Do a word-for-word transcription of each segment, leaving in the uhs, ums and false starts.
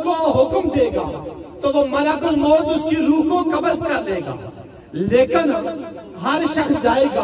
کو حکم دے گا تو وہ ملک الموت اس کی روح کو قبض کر لے گا، لیکن ہر شخص جائے گا،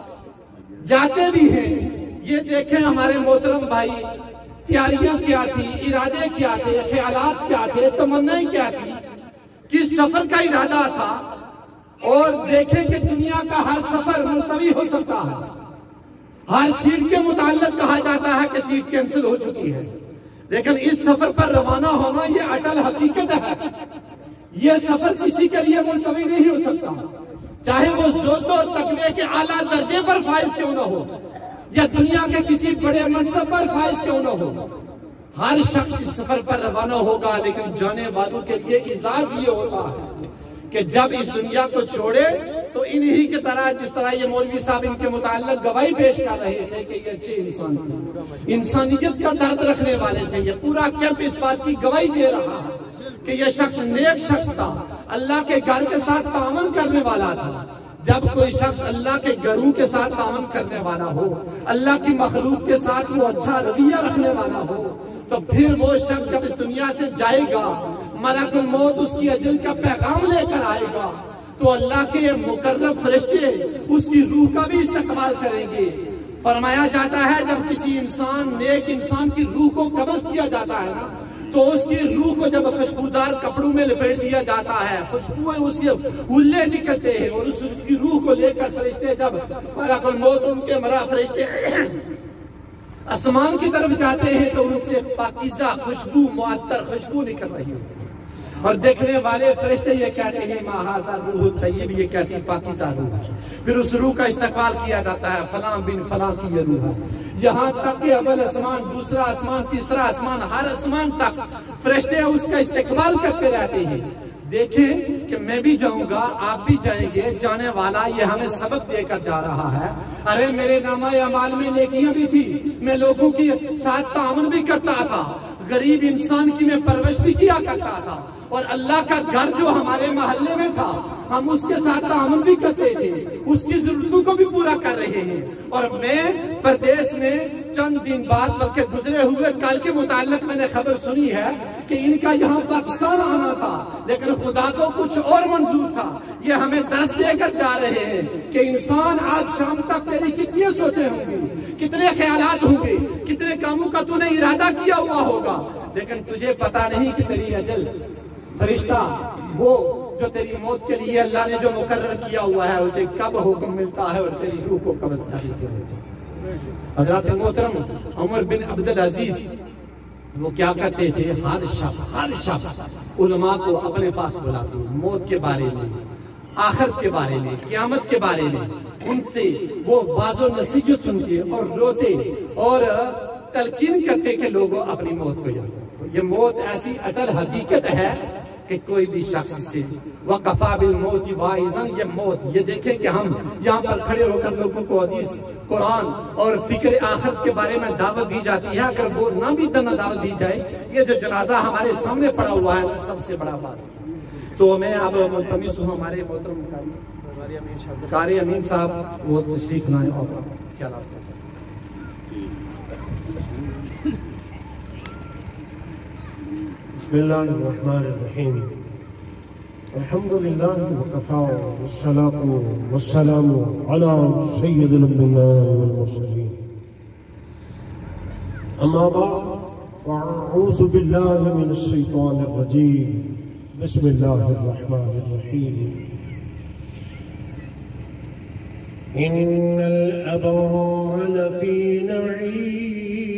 جاتے بھی ہیں۔ یہ دیکھیں ہمارے محترم بھائی، تیاریاں کیا تھی، ارادے کیا تھے، خیالات کیا تھے، تمنائیں کیا تھی، کس سفر کا ارادہ تھا، اور دیکھیں کہ دنیا کا ہر سفر ملتوی ہو سکتا ہے۔ ہر سیٹ کے متعلق کہا جاتا ہے کہ سیٹ کینسل ہو چکی ہے، لیکن اس سفر پر روانہ ہونا یہ اٹل حقیقت ہے۔ یہ سفر کسی کے لیے ملتوی نہیں ہو سکتا، چاہے وہ زہد و تقوی کے اعلیٰ درجے پر فائز کیوں نہ ہو، یا دنیا کے کسی بڑے منصب پر فائز کیوں نہ ہو۔ ہر شخص اس سفر پر روانہ ہوگا، لیکن جانے والوں کے لیے اعزاز یہ ہوتا ہے کہ جب اس دنیا کو چھوڑے تو انہی کی طرح، جس طرح یہ مولوی صاحب ان کے متعلق گواہی پیش کر رہے تھے کہ یہ اچھے انسان تھے، انسانیت کا درد رکھنے والے تھے، یہ پورا کیمپ اس بات کی گواہی دے رہا ہے کہ یہ شخص نیک شخص تھا، اللہ کے گھر کے ساتھ تعاون کرنے والا تھا۔ جب کوئی شخص اللہ کے گھروں کے ساتھ تعاون کرنے والا ہو، اللہ کی مخلوق کے ساتھ وہ اچھا رویہ رکھنے والا ہو، تو پھر وہ شخص جب اس دنیا سے جائے گا، ملک الموت اس کی اجل کا پیغام لے کر آئے گا، تو اللہ کے مقرب فرشتے اس کی روح کا بھی استقبال کریں گے۔ فرمایا جاتا ہے جب کسی انسان، نیک انسان کی روح کو قبض کیا جاتا ہے نا، تو اس کی روح کو جب خوشبودار کپڑوں میں لپیٹ دیا جاتا ہے، خوشبوئیں اس کے ہلے نکلتے ہیں، اور اس کی روح کو لے کر فرشتے جب ملک الموت ان کے مرا فرشتے آسمان کی طرف جاتے ہیں تو ان سے پاکیزہ خوشبو، معطر خوشبو نکل رہی ہے، اور دیکھنے والے فرشتے یہ کہتے ہیں ما ھذا روح طیب، یہ کیسی پاکیزہ روح ہے۔ پھر اس روح کا استقبال کیا جاتا ہے، فلاں بن فلاں کی یہ روح ہے، یہاں تک کہ اول آسمان، دوسرا آسمان، تیسرا آسمان، ہر آسمان تک فرشتے اس کا استقبال کرتے رہتے ہیں۔ دیکھیں کہ میں بھی جاؤں گا، آپ بھی جائیں گے، جانے والا یہ ہمیں سبق دے کر جا رہا ہے۔ ارے میرے نامہ اعمال میں نیکیاں بھی تھی، میں لوگوں کے ساتھ تعاون بھی کرتا تھا، غریب انسان کی میں پرورش بھی کیا کرتا تھا، اور اللہ کا گھر جو ہمارے محلے میں تھا ہم اس کے ساتھ تعاون بھی کرتے تھے، اس کی ضرورتوں کو بھی پورا کر رہے ہیں۔ اور میں پردیس میں چند دن بعد، بلکہ گزرے ہوئے کل کے متعلق میں نے خبر سنی ہے کہ ان کا یہاں پاکستان آنا تھا، لیکن خدا کو کچھ اور منظور تھا۔ یہ ہمیں درس دے کر جا رہے ہیں کہ انسان آج شام تک تیری کتنی سوچیں ہوں گی، کتنے خیالات ہوں گے، کتنے کاموں کا تو نے ارادہ کیا ہوا ہوگا، لیکن تجھے پتا نہیں کہ تیری اجل، فرشتہ وہ جو تیری موت کے لیے اللہ نے جو مقرر کیا ہوا ہے اسے کب حکم ملتا ہے اور تیری روح کو قبض کر لیتے ہیں۔ حضرات محترم عمر بن عبدالعزیز وہ کیا کرتے تھے، ہر شب ہر شب علماء کو اپنے پاس بلاتے، موت کے بارے میں، آخرت کے بارے میں، قیامت کے بارے میں ان سے وہ واضح و نصیحت سنتے اور روتے اور تلقین کرتے کہ لوگوں اپنی موت کو یاد رکھو۔ یہ موت ایسی اٹل حقیقت ہے کہ کوئی بھی شخص سے وَقَفَى بِالْمَوْتِ وَاعِظًا، یہ موت، یہ دیکھیں کہ ہم یہاں پر کھڑے ہو کر لوگوں کو حدیث، قرآن اور فکر آخرت کے بارے میں دعوت دی جاتی ہے، اگر وہ نہ بھی دنا دعوت دی جائے، یہ جو جنازہ ہمارے سامنے پڑا ہوا ہے سب سے بڑا بات ہے۔ تو میں اب ملتمس ہوں ہمارے محترم قاری امین صاحب وہ تشریف لائیں اور خیالات کریں۔ بسم اللہ الرحمن الرحیم، الحمد للہ وکفا والصلاة والسلام علی سید الانبیاء والمرسلین، اما بعد فاعوذ باللہ من الشیطان الرجیم، بسم اللہ الرحمن الرحیم۔ ان الابرار لفی نعیم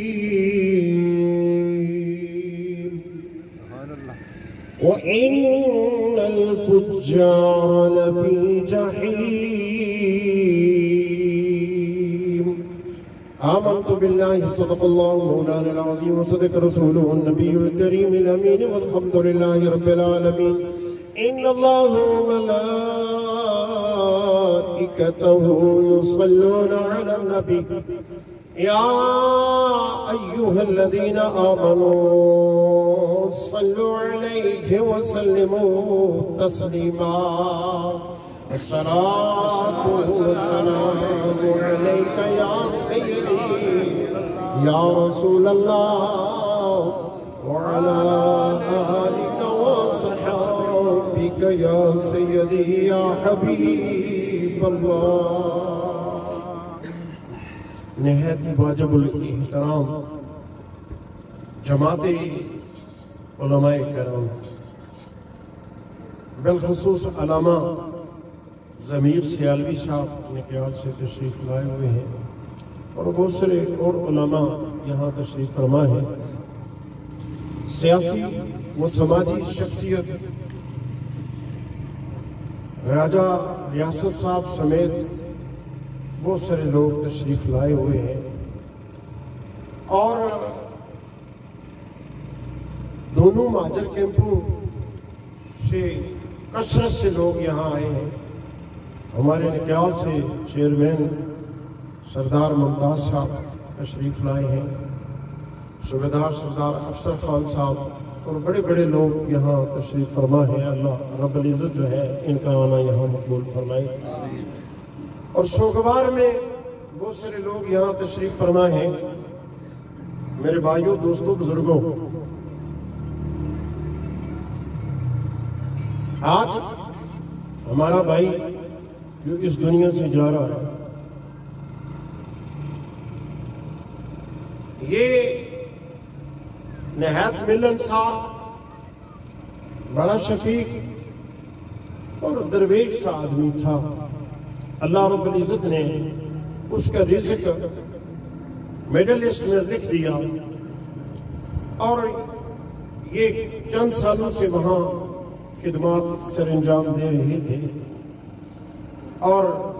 وَإِنَّ الْفُجَّارَ لَفِي جَحِيمٍ۔ آمنت بالله صدق الله مولانا العظيم وصدق رسوله النبي الكريم الأمين والحمد لله رب العالمين۔ إن الله وملائكته يصلون على النبي يا أيها الذين آمنوا صلوا عليه وسلموا تسليما۔ الصلاة والسلام عليك يا سيدي يا رسول الله وعلى یا سیدی یا حبیب اللہ۔ نہایت واجب الاحترام جماعت علماء کرام، بالخصوص علامہ ضمیر سیالوی صاحب نکیال سے تشریف لائے ہوئے ہیں، اور بہت سارے اور علماء یہاں تشریف فرما ہیں۔ سیاسی و سماجی شخصیت راجہ ریاست صاحب سمیت بہت سارے لوگ تشریف لائے ہوئے ہیں، اور دونوں مہاجر کیمپوں سے کثرت سے لوگ یہاں آئے ہیں۔ ہمارے نکیال سے چیئرمین سردار ممتاز صاحب تشریف لائے ہیں، صوبیدار سردار افسر خان صاحب، اور بڑے بڑے لوگ یہاں تشریف فرما ہیں۔ اللہ رب العزت جو ہے ان کا آنا یہاں مقبول فرمائے۔ اور شوگوار میں بہت سارے لوگ یہاں تشریف فرما ہیں۔ میرے بھائیوں، دوستوں، بزرگوں، آج ہمارا بھائی جو اس دنیا سے جا رہا ہے، یہ نہایت ملنسار، بڑا شفیق اور درویش سا آدمی تھا۔ اللہ رب العزت نے اس کا رزق میڈل لسٹ میں لکھ دیا، اور یہ چند سالوں سے وہاں خدمات سر انجام دے رہے تھے، اور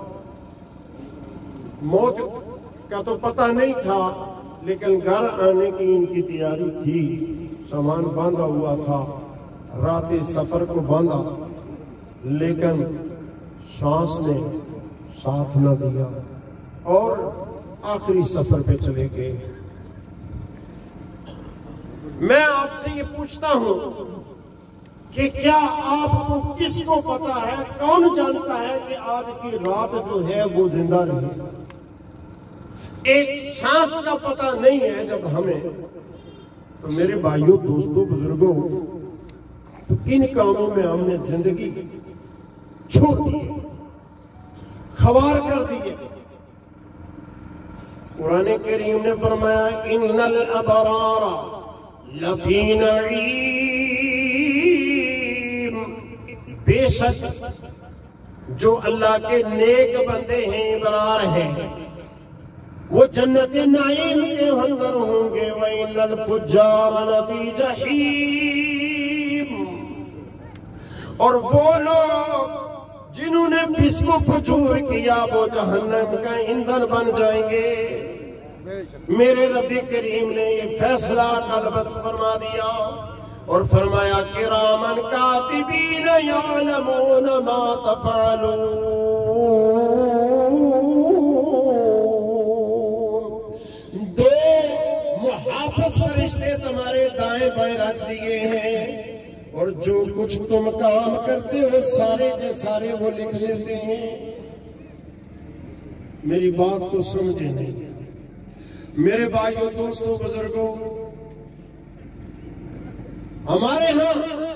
موت کا تو پتہ نہیں تھا، لیکن گھر آنے کی ان کی تیاری تھی۔ سامان باندھا ہوا تھا، رات سفر کو باندھا، لیکن سانس نے ساتھ نہ دیا اور آخری سفر پہ چلے گئے۔ میں آپ سے یہ پوچھتا ہوں کہ کیا آپ کو کس کو پتا ہے، کون جانتا ہے کہ آج کی رات جو ہے وہ زندہ رہے؟ ایک سانس کا پتہ نہیں ہے جب ہمیں۔ تو میرے بھائیوں، دوستوں، بزرگوں، تو ان کاموں میں ہم نے زندگی چھوڑ دی، خوار کر دی۔ قرآن کریم نے فرمایا ان الابرار لفی نعیم، بے شک جو اللہ کے نیک بندے ہیں، ابرار ہیں، وہ جنت نعیم کے اندر ہوں گے۔ وَإِنَّ الْفُجَّارَ لَفِي جَحِيمٍ، اور وہ لوگ جنہوں نے فسق و فجور کیا وہ جہنم کا ایندھن بن جائیں گے۔ میرے رب کریم نے یہ فیصلہ غلبت فرما دیا اور فرمایا کرامن کاتبین یعلمون ما تفعلون، دو محافظ فرشتے تمہارے دائیں بائیں رکھ دیے ہیں، اور جو کچھ تم کام کرتے ہو سارے کے سارے وہ لکھ لیتے ہیں۔ میری بات کو سمجھے نہیں میرے بھائیوں، دوستوں، بزرگوں، ہمارے ہاں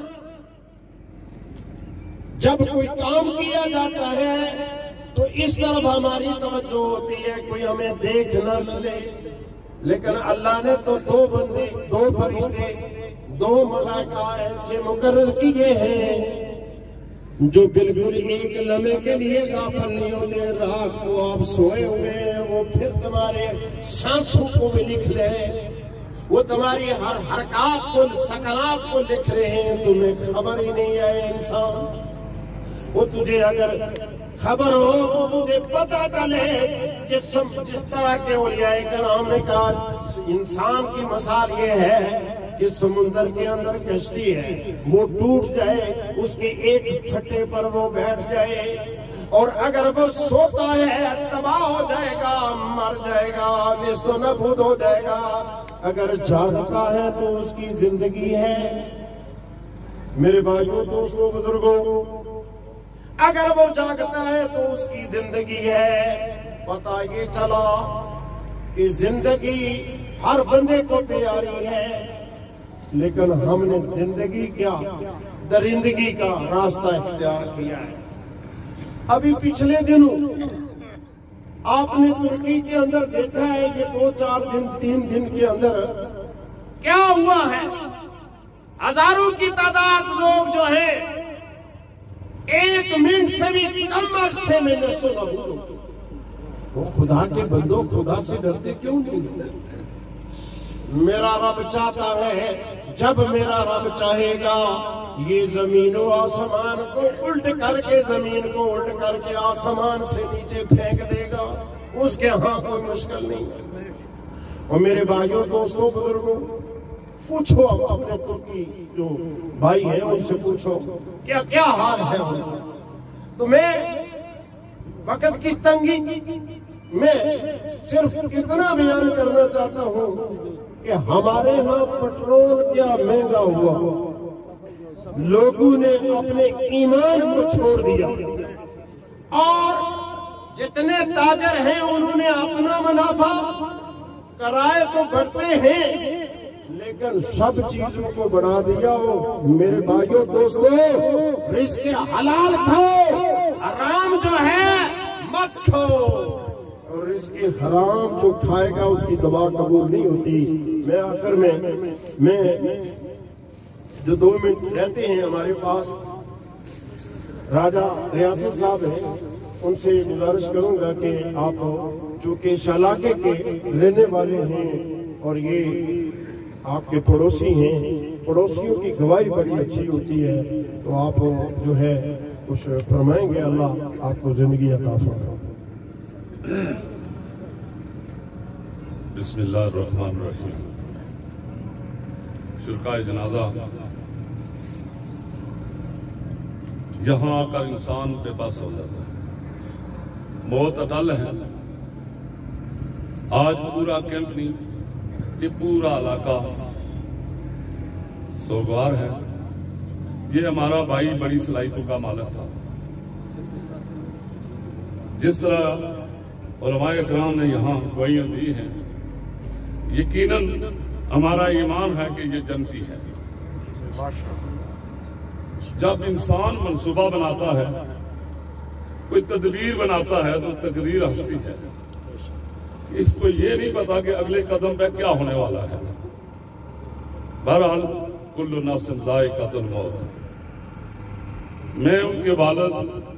جب کوئی کام کیا جاتا ہے تو اس طرف ہماری توجہ ہوتی ہے کوئی ہمیں دیکھ نہ لے، لیکن اللہ نے تو دو بندے، دو فرشتے، دو ملائکہ ایسے مقرر کیے ہیں جو بالکل ایک لمحے کے لیے غافل نہیں ہوتے۔ رات کو آپ سوئے ہوئے ہیں، وہ پھر تمہارے سانسوں کو بھی لکھ لے، وہ تمہاری ہر حرکات کو، سکنات کو لکھ رہے ہیں، تمہیں خبر ہی نہیں ہے انسان۔ وہ تجھے اگر خبر ہو تو تجھے پتہ چلے کہ جس طرح کے اولیاء کرام نے کہا انسان کی مثال یہ ہے کہ سمندر کے اندر کشتی ہے، وہ ٹوٹ جائے، اس کے ایک پھٹے پر وہ بیٹھ جائے، اور اگر وہ سوتا ہے تباہ ہو جائے گا، مر جائے گا، نیست و نابود ہو جائے گا۔ اگر جاگتا ہے تو اس کی زندگی ہے۔ میرے بھائیوں، دوستوں، بزرگوں، اگر وہ جاگتا ہے تو اس کی زندگی ہے۔ پتہ یہ چلا کہ زندگی ہر بندے کو پیاری ہے، لیکن ہم نے زندگی کیا درندگی کا راستہ اختیار کیا ہے۔ ابھی پچھلے دنوں آپ نے ترکی کے اندر دیکھا ہے کہ دو چار دن تین دن کے اندر کیا ہوا ہے، ہزاروں کی تعداد لوگ جو ہے ایک منٹ سے بھی کم عرصے میں نشو نبود ہو۔ وہ خدا کے بندوں خدا سے ڈرتے کیوں نہیں؟ میرا رب چاہتا ہے جب میرا رب چاہے گا یہ زمین و آسمان کو الٹ کر کے زمین کو الٹ کر کے آسمان سے نیچے پھینک دے گا، اس کے ہاں کوئی مشکل نہیں ہے۔ اور میرے بھائیوں دوستوں بزرگوں پوچھو اپنے ترکی جو بھائی ہیں ان سے پوچھو کیا کیا حال ہے ان کا۔ تو میں وقت کی تنگی میں صرف اتنا بیان کرنا چاہتا ہوں کہ ہمارے ہاں پٹرول کیا مہنگا ہوا، لوگوں نے اپنے ایمان کو چھوڑ دیا، اور جتنے تاجر ہیں انہوں نے اپنا منافع، کرائے تو بڑھتے ہیں لیکن سب چیزوں کو بڑھا دیا۔ میرے بھائیوں دوستوں رزق حلال کھاؤ، حرام جو ہے مت کھاؤ، اور رزق حرام جو کھائے گا اس کی دعا قبول نہیں ہوتی۔ میں آخر میں میں جو دو منٹ رہتے ہیں ہمارے پاس، راجہ ریاست صاحب ہیں، ان سے گزارش کروں گا کہ آپ چونکہ شالاکے کے رہنے والے ہیں اور یہ آپ کے پڑوسی ہیں، پڑوسیوں کی گواہی بڑی اچھی ہوتی ہے، تو آپ جو ہے کچھ فرمائیں گے، اللہ آپ کو زندگی عطا فرمائے۔ بسم اللہ الرحمن الرحیم۔ شرکائے جنازہ، یہاں آ کر انسان بے بس ہو جاتا ہے، موت اٹل ہے۔ آج پورا کیمپ نہیں، یہ پورا علاقہ سوگوار ہے۔ یہ ہمارا بھائی بڑی صلاحیتوں کا مالک تھا۔ جس طرح علماء اکرام نے یہاں گواہیاں دی ہیں، یقیناً ہمارا ایمان ہے کہ یہ جنتی ہے۔ جب انسان منصوبہ بناتا ہے، کوئی تدبیر بناتا ہے تو تقدیر ہستی ہے۔ اس کو یہ نہیں پتا کہ اگلے قدم پہ کیا ہونے والا ہے۔ بہرحال کل نفس ذائقۃ الموت۔ میں ان کے والد،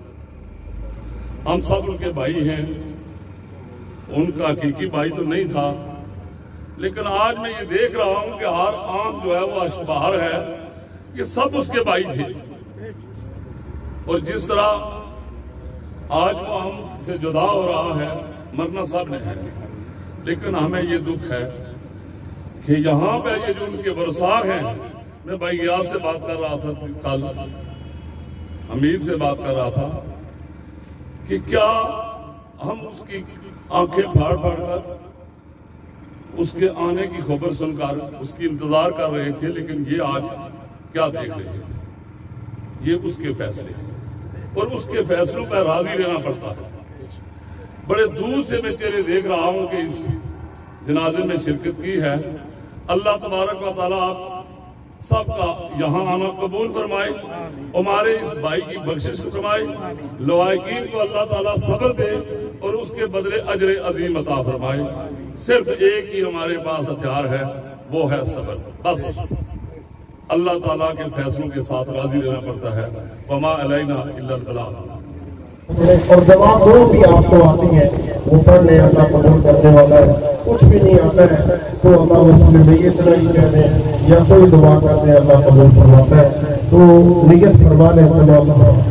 ہم سب ان کے بھائی ہیں، ان کا حقیقی بھائی تو نہیں تھا، لیکن آج میں یہ دیکھ رہا ہوں کہ ہر آنکھ جو ہے وہ اشباہر ہے، یہ سب اس کے بھائی تھے۔ اور جس طرح آج وہ ہم سے جدا ہو رہا ہے، مرنا سب نے ہے، لیکن ہمیں یہ دکھ ہے کہ یہاں پہ یہ جو ان کے ورثار ہیں، میں بھائی یاد سے بات کر رہا تھا کل، حمید سے بات کر رہا تھا کہ کیا ہم اس کی آنکھیں پھاڑ پھاڑ کر اس کے آنے کی خبر سن کر اس کی انتظار کر رہے تھے، لیکن یہ آج کیا دیکھ رہے ہیں؟ یہ اس کے فیصلے ہیں، اور اس کے فیصلوں پہ راضی رہنا پڑتا ہے۔ بڑے دور سے میں چہرے دیکھ رہا ہوں کہ اس جنازے میں شرکت کی ہے۔ اللہ تبارک و تعالیٰ آپ سب کا یہاں آنا قبول فرمائے، ہمارے اس بھائی کی بخشش فرمائے، لوائقین کو اللہ تعالیٰ صبر دے اور اس کے بدلے اجر عظیم عطا فرمائے۔ صرف ایک ہی ہمارے پاس ہتھیار ہے، وہ ہے صبر، بس۔ اللہ تعالیٰ کے فیصلوں کے ساتھ راضی رہنا پڑتا ہے۔ وما علینا الا البلاغ۔ اور دعا جو بھی آپ کو آتی ہے وہ پڑھنے اللہ قبول کرنے والا ہے، کچھ بھی نہیں آتا ہے تو اللہ رسول میں اتنا ہی کہہ دیں یا کوئی دعا کر دیں، اللہ قبول فرماتا ہے۔ تو نیت فرما لیں تمام۔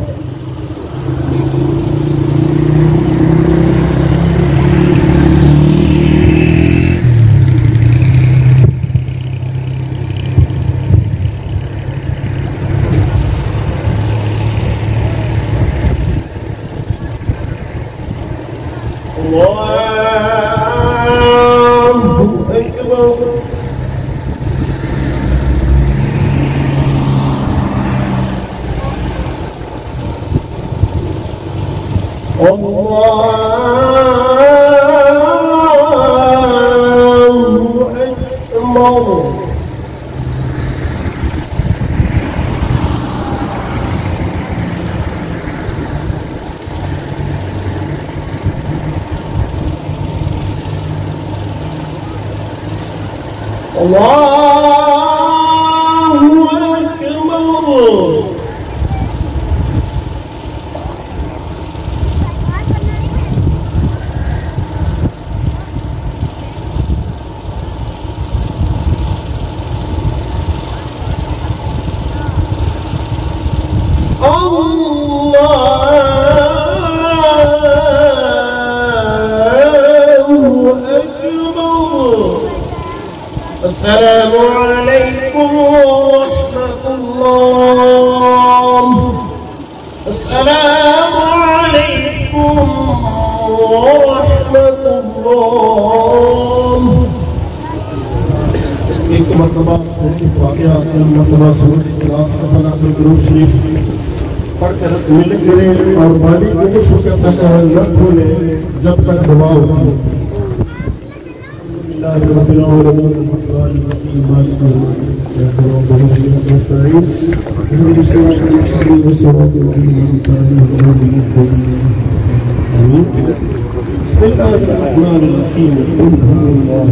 السلام عليكم ورحمة الله. السلام عليكم ورحمة الله. ایک مرتبہ واقعہ مرتبہ سورۃ اخلاص کا پڑھا سے درود شریف پڑھ کر مل کرے اور باڈی کو اس وقت تک نہ کھولے جب تک دعا ہوتی ہے. الحمد لله رب العالمين الرحمن الرحيم مالك يوم الدين اهدنا الصراط المستقيم صراط الذين انعمت عليهم آمين. بسم الله الرحمن الرحيم قل هو الله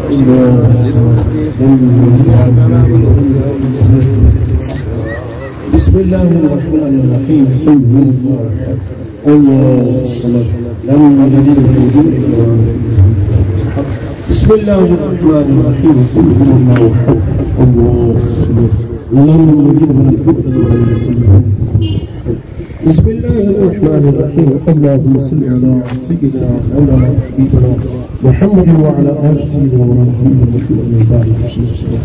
بسم الله الرحمن الرحيم قل هو الله الله الصمد لم يلد ولم يولد. بسم الله الرحمن الرحيم قل هو الله احد الله الصمد لم يلد ولم يولد ولم يكن له. بسم الله الرحمن الرحيم اللهم صل على سيدنا مولانا حبيبنا محمد وعلى ال سيدنا مولانا محمد وبارك وسلم.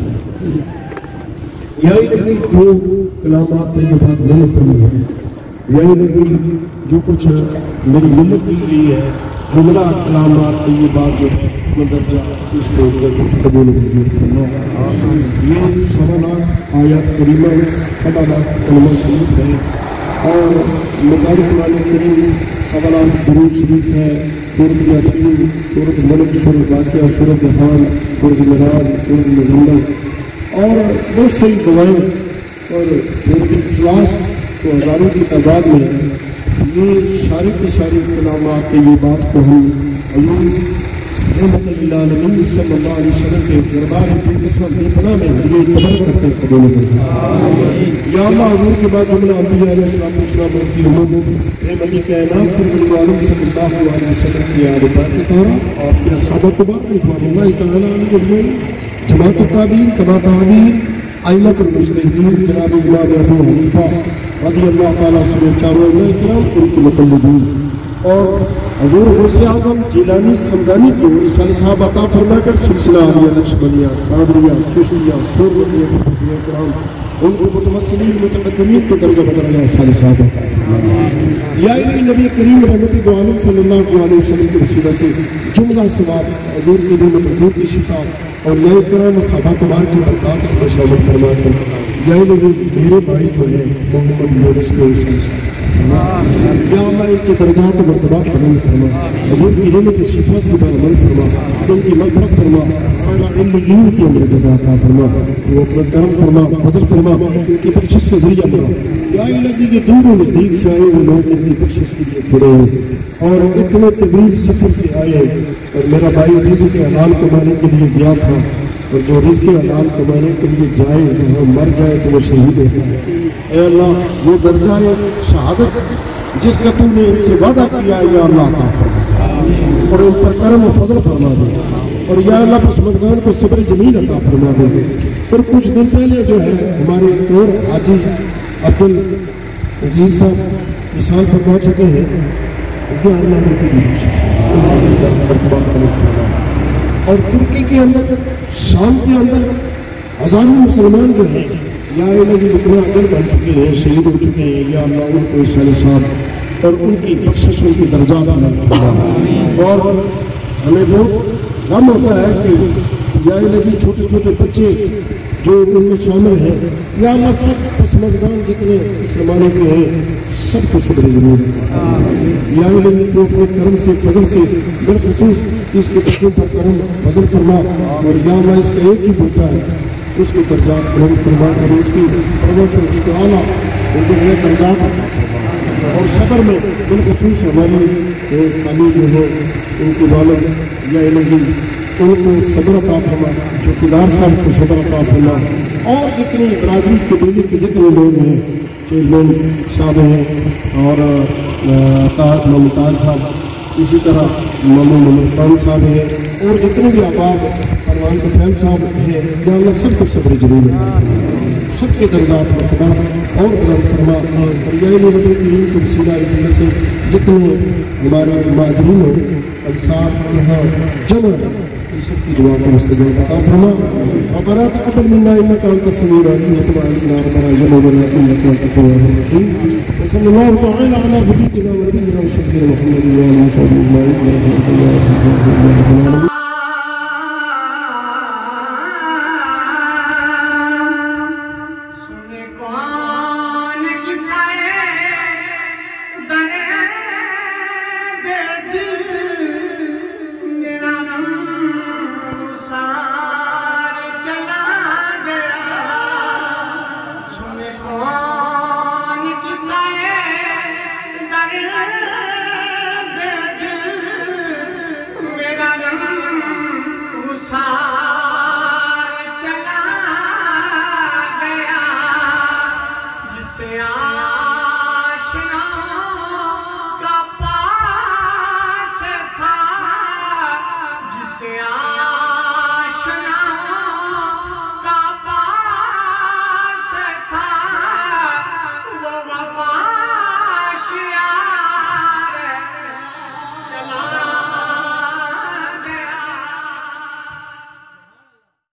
یا الہی جو کلامات طیبات میں نے پڑھی ہے، یا الہی جو کچھ میری ملت کے لیے ہے جملہ کلامات طیبات جو مندرجہ اس کو قبول فرما. یہ سوا لاکھ آیات کریمہ سوا لاکھ کلمہ شریف ہے اور مبارک قرآن کریم سوا لاکھ درود شریف ہے. سورۃ یاسین، سورۃ ملک، سورۃ واقعہ، سورۃ دخان، سورۃ معراج، سورۃ مزمل اور بہت ساری دعائیں اور سورۃ اخلاص تو ہزاروں کی تعداد میں. یہ سارے کے سارے کلامات طیبات کو ہم علوم رحمت للعالمین صلی اللہ علیہ وسلم کے دربار بے قسمت بے پناہ میں یہ قبول کرتے قبول کرتے. یا اللہ حضور کے بعد جملہ انبیاء علیہ السلام السلام کی امت رحمت کائنات فرمان عالم صلی اللہ علیہ وسلم کی آل بیت طاہرہ اور اپنے صحابہ تبارک رضوان اللہ تعالی علیہ اجمعین، جماعت التابعین، تبع تابعین، ائمۃ المجتہدین، جناب امام ابو حنیفہ رضی اللہ تعالیٰ سے چاروں علماء کرام ان کے مقلدین اور حضور غوث اعظم جیلانی سمدانی کو رسالہ صاحب عطا فرما کر سلسلہ عالیہ نقشبندیہ، قادریہ، چشتیہ، سورمتیہ کے صوفیہ کرام ان کو متوسلین متقدمین کو درجہ بدر علیہ رسالہ صاحب. یا الہی نبی کریم رحمت دو عالم صلی اللہ علیہ وسلم کے وسیلہ سے جملہ ثواب حضور کی نعمت حضور کی شفا اور یا کرام صحابہ تبار کی برکات کو شامل فرما کر یا الہی میرے بھائی جو ہے محمد یونس کو یا اللہ ان کے درجات و مرتبات بلند فرما، حضور کی نعمت شفا سے بارمند فرما، ان کی مغفرت فرما اور علین کی اندر جگہ عطا فرما، وہ اپنا کرم فرما، فضل فرما، ان کی بخشش کے ذریعہ فرما. یا الہی جو دور و نزدیک سے آئے وہ لوگ ان کی بخشش کے لیے کھڑے ہیں اور اتنے طویل سفر سے آئے اور میرا بھائی رزق حلال کمانے کے لیے گیا تھا اور جو رزق حلال کمانے کے لیے جائے وہ مر جائے تو وہ شہید ہوتا ہے. اے اللہ وہ درجہ شہادت جس کا تم نے ان سے وعدہ کیا ہے یا اللہ عطا فرما اور ان پر کرم و فضل فرما دے اور یا اللہ پسماندگان کو صبر جمیل عطا فرما دے. اور کچھ دن پہلے جو ہے ہمارے ایک اور حاجی عبدالعزیز صاحب مثال فرما چکے ہیں اور ترکی کے اندر شام کے اندر ہزاروں مسلمان جو ہیں یا الہی لکھنا اجر بن چکے ہیں، شہید ہو چکے ہیں. یا اللہ ان کو اس صاحب اور ان کی بخشش ان کی درجات اور ہمیں بہت غم ہوتا ہے کہ یا الہی چھوٹے چھوٹے بچے جو ان میں شامل ہیں یا اللہ سب پسماندگان جتنے مسلمانوں کے ہیں سب کو صبر ضرور یا الہی کو اپنے کرم سے فضل سے بالخصوص اس کے بچوں پر کرم فضل فرما اور یا اللہ اس کا ایک ہی بیٹا ہے اس کے درجات بلند فرما کر اس کی پرورش اس کے اعلیٰ ان کے نئے درجات اور صبر میں بالخصوص ہماری خالی جو ہے ان کے والد یا الہی ان کو صبر عطا فرما، چوکیدار صاحب کو صبر عطا فرما، اور جتنے برادری قبیلے کے جتنے لوگ ہیں، چیئرمین صاحب ہیں اور طاہر ممتاز صاحب، اسی طرح مامو محمد خان صاحب ہیں، اور جتنے بھی احباب پروان طفیل صاحب ہیں، یا اللہ سب کو صبر جمیل عطا فرما، سب کے درجات مرتبہ اور بلند فرما، اور یہ نبی کریم کے وسیلہ جنت سے جتنے ہمارے مہاجرین ہو انصار یہاں جمع ان سب کی دعا کو مستجاب عطا فرما. ربنا تقبل منا انك انت السميع العليم وتب علينا ربنا جنوبنا انك انت التواب الرحيم. وصلى الله تعالى على نبينا ونبينا وشفيعنا محمد وعلى اله وصحبه اجمعين.